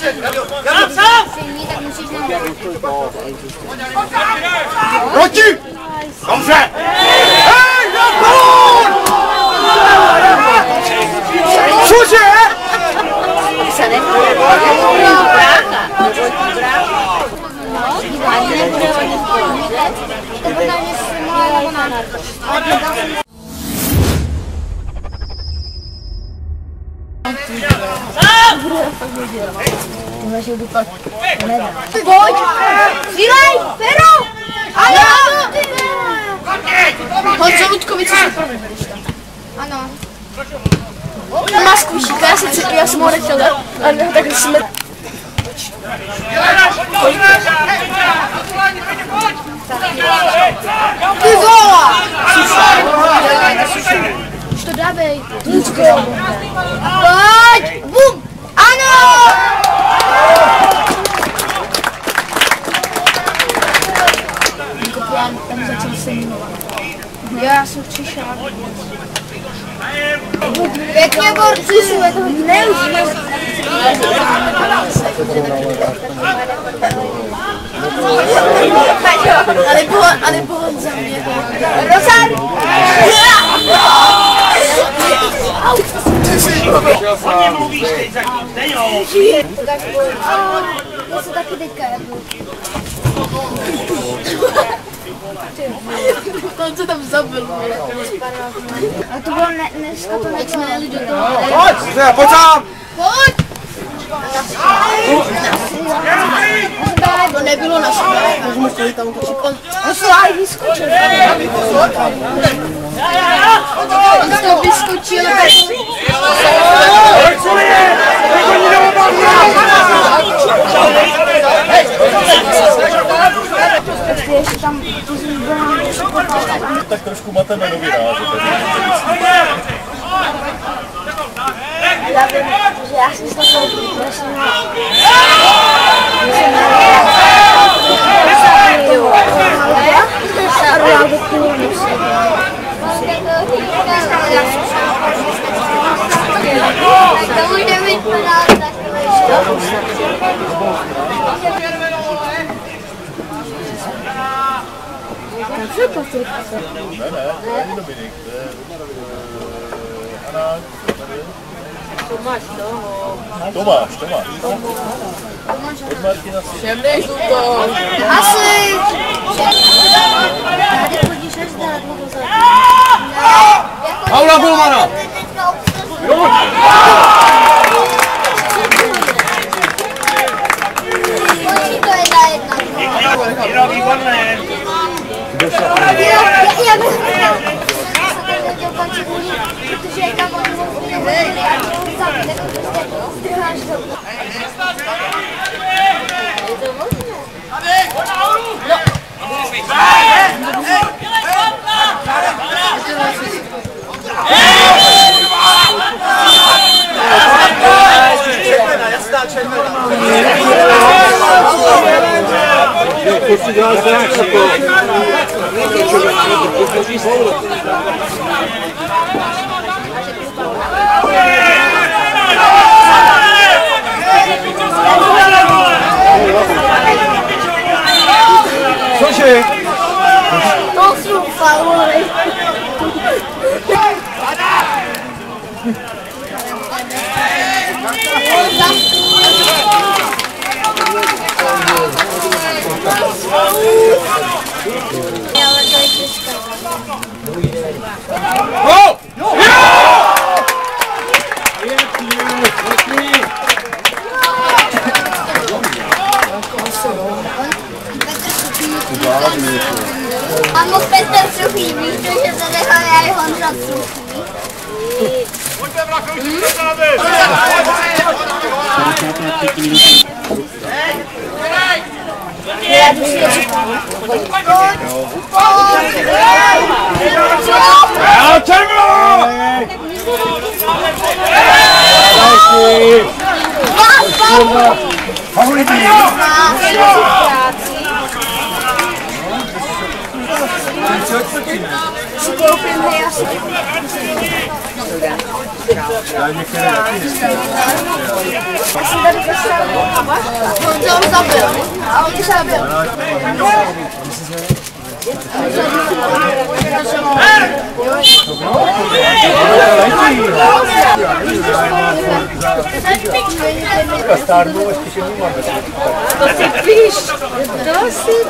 Tak musíš nám... Proti! Dobře! Hej, na balón! Cože? Se nebude brácha. Ani nebude hodně společně. To bude mě simulovat nebo na... Pojď! Střílej! Pero! Ano! Honzo Ludkovice jsou první, když tam. Ano. Má zkušíka, já si cípí, já jsem ho nechtěl dát. A tak jsme... Ty vola! Už to dávej. Pojď! Bum! Ano! Tam začal se jmenovat. Já jsem přišel. Pěkně, borci, jsme to neužili. A nebo on za mě. Rozhar! Hodně mluvíš teď zatím, nejo! To se taky teďka jedu. On se tam zabil. A to bylo dneska to Nejeli do toho. Pojď, pojď sám! Pojď! To nebylo na sebe. On se láhý vyskočil. On z toho vyskočil. Ještě tam Tak trošku mateme novináře. já vím, že já jsem slyšel, že jsem to bude mít penál takový Ne, Dominik, to je Anna, Tomáš. Od Martina si. Všemnej tu to. asi. Tady chodíš až dát, nebo za. Pavla Bulmana! To je za jedna. Jiro, výborné! Já bych chtěl končit u nich, protože tam oni jsou úplně hodili a ty tam prostě zdrháš do... Je to možné? Jasná červená. Cože? To jsou fauly. Ale to je těžké. Ano, Petr Suchý, víš, že se nechal já Honza Suchý. Pojďte, Vlachovice, dosáváme! Já jdu si říkám. Si koupím hej asi. některé taky. Já jsem tady postavil. On zabil. A on zabil. Stárnou a spíše nemáme. To si píš. To si...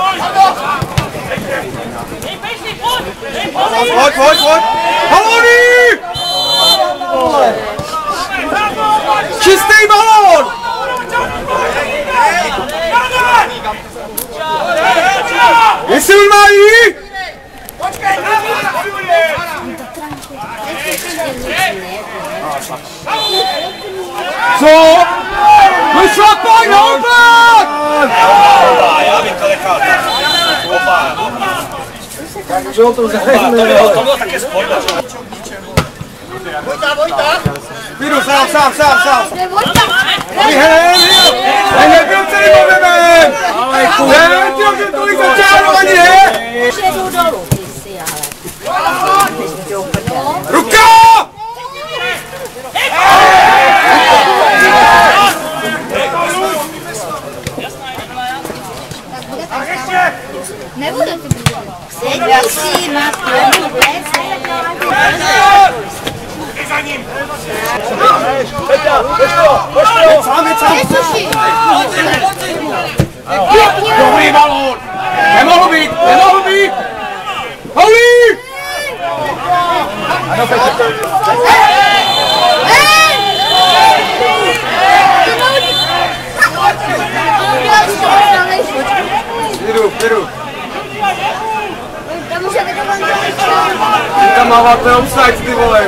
Pojď! Balóny! Čistý balón! Jestli on má jít! Co? Vyšlapaj na oblak! Já bych to nechal. Takže ho to zahajeme. To bylo také sporta. Vyjdu, sám. Hej, nebyl celý momentem! Ne, ty už tolik začáru ani ne! Ruka! Nebude to být. Sedí si, má plný Za ním! Dobrý balón! Nemohl být! Paulí! Ano, Petr. Jdu. Tam máváte offside, ty vole.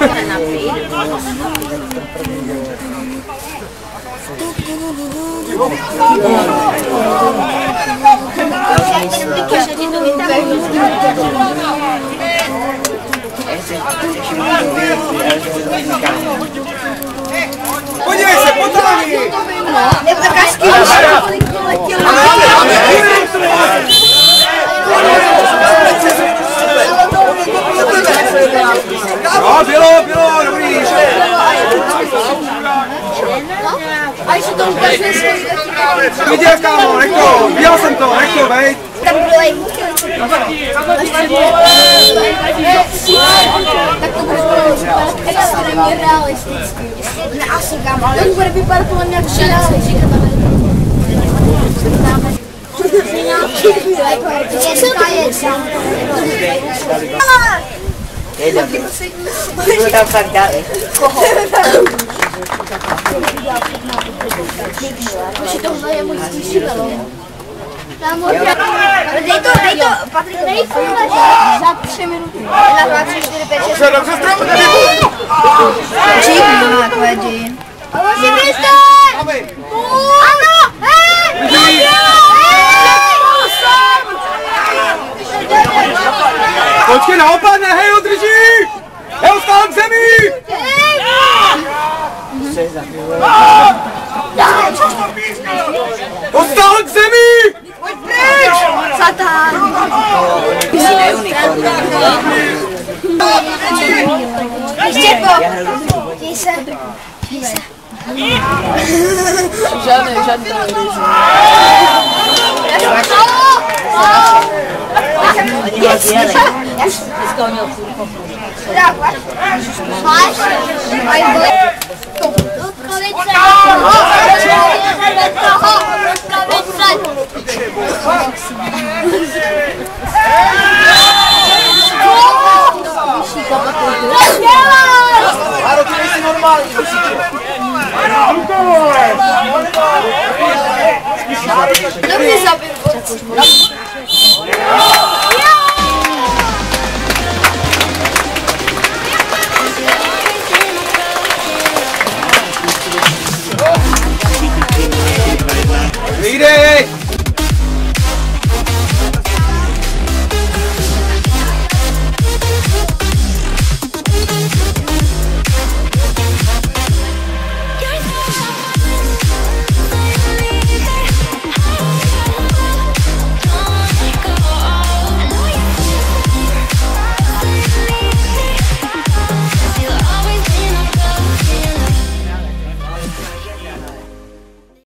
Podívej se, potáhni! Je to kašky, No, bylo, dobrý. a ještě to ukazuje svoji Viděl, kámo, viděl jsem to, vejď. tam bylo i Ludkovice. Tak to bude extrémně realisticky. Ne, asi kámo. To bude vypadat podle mě jako realisticky. Budu tam fakt dále. Koho? Už tohle je můj stíživelo. Dej to, Patrik, dej to za 3 minuty. 1, 2, 3, 4, 5, 6. Dobře, strom! Čík, no, jako je Jean. Ale si byste! Ano! Hej! Počkej, naopak, hej, ho drží! Jeho stál k zemi! On stál k zemi! Pojď pryč! Satán! Ještě to! Dej se! Žádný televizi. Áro, ty nejsi normální, Dobrý zabil.